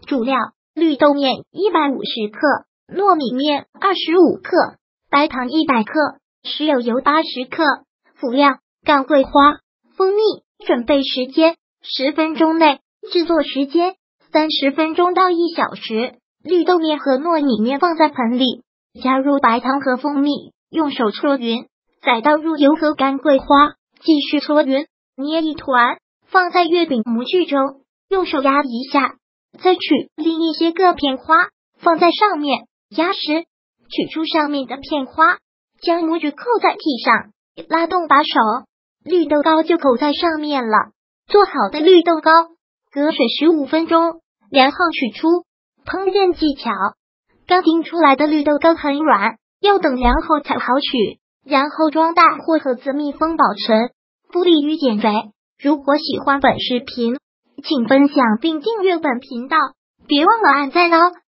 主料：绿豆面150克，糯米面25克，白糖100克，食用油80克。辅料：干桂花、蜂蜜。准备时间10分钟内，制作时间30分钟到1小时。绿豆面和糯米面放在盆里，加入白糖和蜂蜜，用手搓匀，再倒入油和干桂花，继续搓匀，捏一团，放在月饼模具中，用手压一下，再取另一些个片花放在上面，压实，取出上面的片花，将模具扣在屉上，拉动把手，绿豆糕就扣在上面了。做好的绿豆糕，隔水15分钟，然后取出。烹饪技巧：刚叮出来的绿豆糕很软，要等凉后才好取，然后装大或盒子密封保存，不利于减肥。如果喜欢本视频，请分享并订阅本频道，别忘了按赞哦。